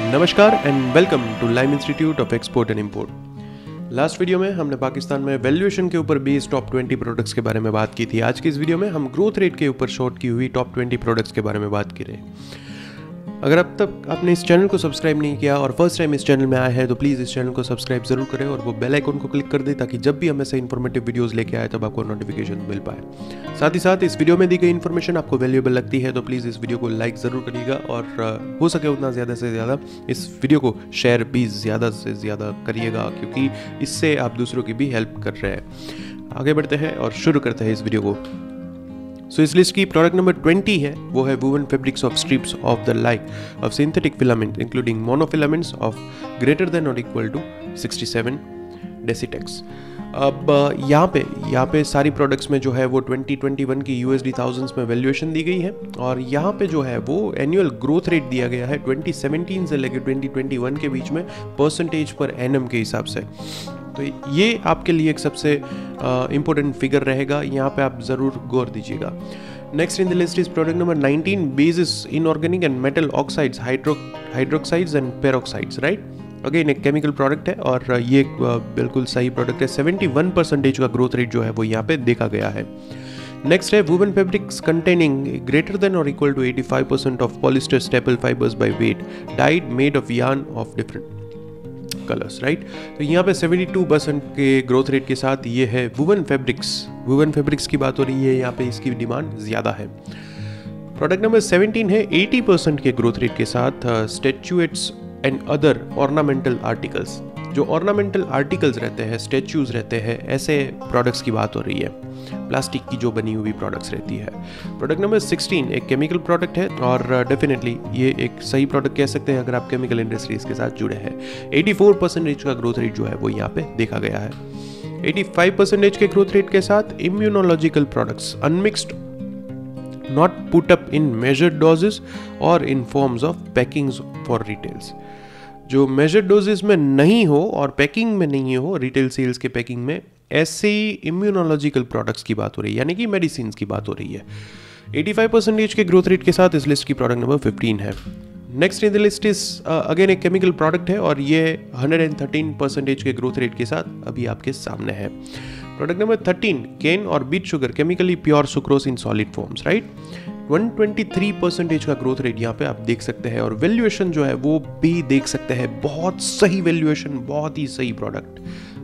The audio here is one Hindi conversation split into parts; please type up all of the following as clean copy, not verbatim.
नमस्कार and welcome to Lime institute of export and import. Last video में हमने पाकिस्तान में वैल्यूएशन के ऊपर बेस्ड टॉप 20 प्रोडक्ट्स के बारे में बात की थी। आज की इस वीडियो में हम ग्रोथ रेट के ऊपर शॉर्ट की हुई टॉप 20 प्रोडक्ट्स के बारे में बात की रहे। अगर अब तक आपने इस चैनल को सब्सक्राइब नहीं किया और फर्स्ट टाइम इस चैनल में आया है तो प्लीज़ इस चैनल को सब्सक्राइब जरूर करें और वो बेल आइकन को क्लिक कर दें ताकि जब भी हम ऐसे इन्फॉर्मेटिव वीडियोस लेके आए तब आपको नोटिफिकेशन मिल पाए। साथ ही साथ इस वीडियो में दी गई इन्फॉर्मेशन आपको वैल्यूएबल लगती है तो प्लीज़ इस वीडियो को लाइक ज़रूर करिएगा और हो सके उतना ज़्यादा से ज़्यादा इस वीडियो को शेयर भी ज़्यादा से ज़्यादा करिएगा, क्योंकि इससे आप दूसरों की भी हेल्प कर रहे हैं। आगे बढ़ते हैं और शुरू करते हैं इस वीडियो को। इस लिस्ट की प्रोडक्ट नंबर 20 है, वो है woven fabrics of strips of the like of synthetic filament including monofilaments of greater than और इक्वल टू 67 डेसीटेक्स। अब यहाँ पे सारी प्रोडक्ट्स में जो है वो 2021 की USD थाउजेंड्स में वैल्यूएशन दी गई है और यहाँ पे जो है वो एनुअल ग्रोथ रेट दिया गया है 2017 से लेकर 2021 के बीच में परसेंटेज पर एनम के हिसाब से। तो ये आपके लिए एक सबसे इम्पोर्टेंट फिगर रहेगा, यहाँ पे आप ज़रूर गौर दीजिएगा। Next in the list is product number 19, bases inorganic and metal oxides hydroxides and peroxides, right. Again एक केमिकल प्रोडक्ट है और ये बिल्कुल सही प्रोडक्ट है। 71% का ग्रोथ रेट जो है वो यहाँ पे देखा गया है। नेक्स्ट है woven fabrics containing greater than और equal to 85% of polyester staple fibres by weight dyed made of yarn of different colours, right. तो यहाँ पे 72% के ग्रोथ रेट के साथ ये है वुवन फैब्रिक्स की बात हो रही है, यहाँ पे इसकी डिमांड ज़्यादा है। प्रोडक्ट नंबर 17 है 80% के ग्रोथ रेट के साथ statuettes and other ornamental articles. जो ऑर्नामेंटल आर्टिकल्स रहते हैं, स्टैच्यूज रहते हैं, ऐसे प्रोडक्ट्स की बात हो रही है, प्लास्टिक की जो बनी हुई प्रोडक्ट्स रहती है। प्रोडक्ट नंबर 16 एक केमिकल प्रोडक्ट है और डेफिनेटली ये एक सही प्रोडक्ट कह सकते हैं अगर आप केमिकल इंडस्ट्रीज के साथ जुड़े हैं। 84% का ग्रोथ रेट जो है वो यहाँ पे देखा गया है। 85% के ग्रोथ रेट के साथ immunological products unmixed, not put up in measured doses और in forms of packings for retails. जो मेजर्ड डोजेस में नहीं हो और पैकिंग में नहीं हो, रिटेल सेल्स के पैकिंग में, ऐसे ही इम्यूनोलॉजिकल प्रोडक्ट्स की बात हो रही है, यानी कि मेडिसिन की बात हो रही है। 85% के ग्रोथ रेट के साथ इस लिस्ट की प्रोडक्ट नंबर 15 है। Next in the list is again एक केमिकल प्रोडक्ट है और ये 113% के ग्रोथ रेट के साथ अभी आपके सामने है। प्रोडक्ट नंबर 13 केन और beet sugar chemically pure sucrose in solid forms, right. 123% का ग्रोथ रेट यहाँ पे आप देख सकते हैं और वैल्यूएशन जो है वो भी देख सकते हैं, बहुत सही वैल्यूएशन, बहुत ही सही प्रोडक्ट।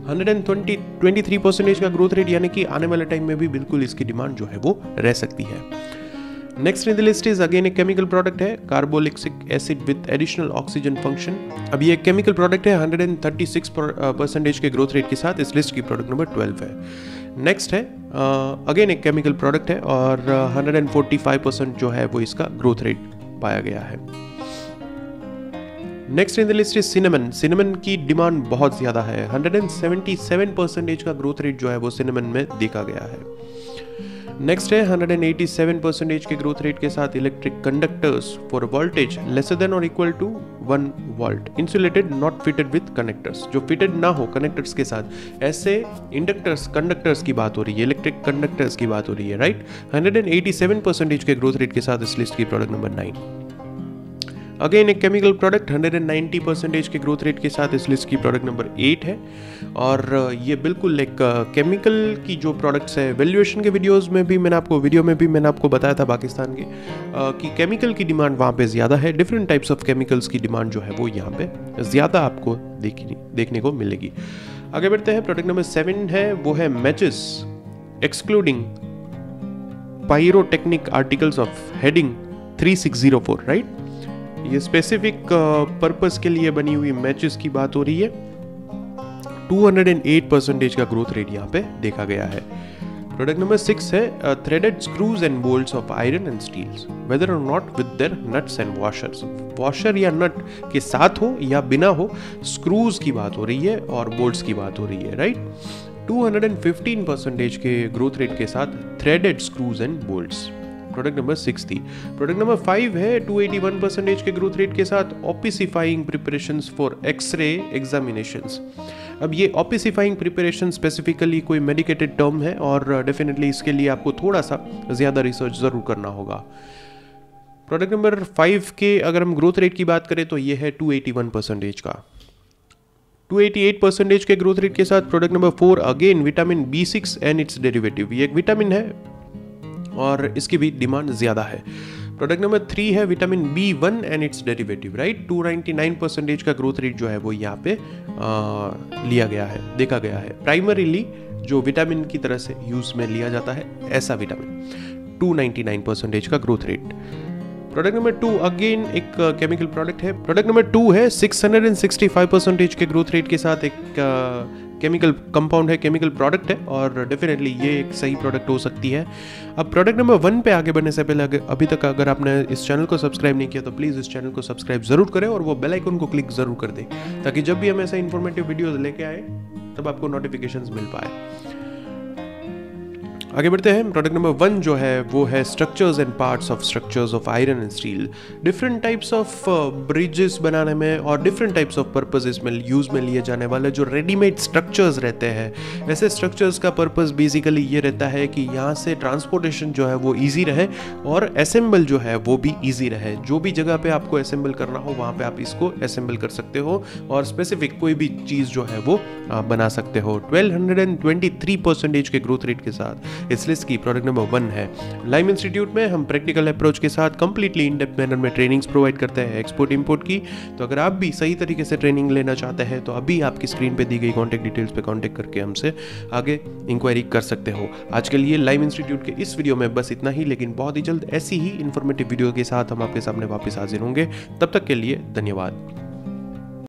123% का ग्रोथ रेट, यानी कि आने वाले टाइम में भी बिल्कुल इसकी डिमांड जो है वो रह सकती है। Next in the list is again एक केमिकल प्रोडक्ट है carbolic acid with additional oxygen function. अब ये एक केमिकल प्रोडक्ट है, 136% के ग्रोथ रेट के साथ इस लिस्ट की प्रोडक्ट नंबर 12 है। नेक्स्ट है अगेन एक केमिकल प्रोडक्ट है और 145% जो है वो इसका ग्रोथ रेट पाया गया है। Next in the list is cinnamon की डिमांड बहुत ज़्यादा है। 177% का ग्रोथ रेट जो है वो सिनेमन में देखा गया है। नेक्स्ट है 187% के ग्रोथ रेट के साथ electric conductors for voltage lesser than और equal to 1 volt insulated not fitted with connectors. जो फिटेड ना हो कनेक्टर्स के साथ, ऐसे इंडक्टर्स कंडक्टर्स की बात हो रही है, इलेक्ट्रिक कंडक्टर्स की बात हो रही है, राइट। 187% के ग्रोथ रेट के साथ इस लिस्ट की प्रोडक्ट नंबर 9। अगेन एक केमिकल प्रोडक्ट 190% के ग्रोथ रेट के साथ इस लिस्ट की प्रोडक्ट नंबर 8 है और ये बिल्कुल एक केमिकल की जो प्रोडक्ट्स है, वैल्यूएशन के वीडियो में भी मैंने आपको बताया था पाकिस्तान के कि केमिकल की डिमांड वहाँ पे ज़्यादा है। डिफरेंट टाइप्स ऑफ केमिकल्स की डिमांड जो है वो यहाँ पे ज़्यादा आपको देखने को मिलेगी। आगे बढ़ते हैं। प्रोडक्ट नंबर 7 है, वो है matches excluding pyrotechnic articles of heading 3604, right. ये स्पेसिफिक पर्पस के लिए बनी हुई मैचेस की बात हो रही है। 208% का ग्रोथ रेट यहाँ पे देखा गया है। प्रोडक्ट नंबर 6 है threaded screws and bolts of iron and steels whether और not with their nuts and washers. Washer या नट के साथ हो या बिना हो, स्क्रूज की बात हो रही है और बोल्ट्स की बात हो रही है, राइट। 215% के ग्रोथ रेट के साथ threaded screws and bolts. Product number 6 थी। प्रोडक्ट नंबर 5 है 281% के ग्रोथ रेट के साथ opacifying preparations for X ray examinations. अब ये ऑपिसिफाइंग प्रिपरेशन स्पेसिफिकली कोई मेडिकेटेड टर्म है और डेफिनेटली इसके लिए आपको थोड़ा सा ज़्यादा रिसर्च ज़रूर करना होगा। प्रोडक्ट नंबर 5 के अगर हम ग्रोथ रेट की बात करें तो ये है 281% का। 288% के ग्रोथ रेट के साथ product number 4 again vitamin B6 and its derivative. ये एक विटामिन है और इसकी भी डिमांड ज़्यादा है। प्रोडक्ट नंबर 3 है vitamin B1 and its derivative, right. 299% का ग्रोथ रेट जो है वो यहाँ पे लिया गया है, देखा गया है। प्राइमरीली जो विटामिन की तरह से यूज में लिया जाता है ऐसा विटामिन, 299% का growth rate. Product number 2 again एक केमिकल प्रोडक्ट है। प्रोडक्ट नंबर 2 है 665% के ग्रोथ रेट के साथ एक केमिकल कंपाउंड है, केमिकल प्रोडक्ट है और डेफिनेटली ये एक सही प्रोडक्ट हो सकती है। अब प्रोडक्ट नंबर 1 पे आगे बढ़ने से पहले अभी तक अगर आपने इस चैनल को सब्सक्राइब नहीं किया तो प्लीज़ इस चैनल को सब्सक्राइब जरूर करें और वो बेल आइकन को क्लिक जरूर कर दें ताकि जब भी हम ऐसे इन्फॉर्मेटिव वीडियोस लेके आए तब आपको नोटिफिकेशंस मिल पाए। आगे बढ़ते हैं। प्रोडक्ट नंबर 1 जो है वो है structures and parts of structures of iron and steel. Different types of bridges बनाने में और डिफरेंट टाइप्स ऑफ पर्पसेस में यूज में लिए जाने वाले जो रेडीमेड स्ट्रक्चर्स रहते हैं, ऐसे स्ट्रक्चर्स का पर्पस बेसिकली ये रहता है कि यहाँ से ट्रांसपोर्टेशन जो है वो ईजी रहे और असेंबल जो है वो भी ईजी रहे। जो भी जगह पे आपको असेंबल करना हो वहाँ पे आप इसको असेंबल कर सकते हो और स्पेसिफिक कोई भी चीज़ जो है वो बना सकते हो। 1223% के ग्रोथ रेट के साथ इस लिस्ट की प्रोडक्ट नंबर 1 है। लाइम इंस्टीट्यूट में हम प्रैक्टिकल अप्रोच के साथ कंप्लीटली इन डेप्थ मैनर में ट्रेनिंग्स प्रोवाइड करते हैं एक्सपोर्ट इंपोर्ट की। तो अगर आप भी सही तरीके से ट्रेनिंग लेना चाहते हैं तो अभी आपकी स्क्रीन पे दी गई कॉन्टैक्ट डिटेल्स पे कॉन्टैक्ट करके हमसे आगे इंक्वायरी कर सकते हो। आज के लिए लाइम इंस्टीट्यूट के इस वीडियो में बस इतना ही, लेकिन बहुत ही जल्द ऐसी ही इंफॉर्मेटिव वीडियो के साथ हम आपके सामने वापस हाजिर होंगे। तब तक के लिए धन्यवाद।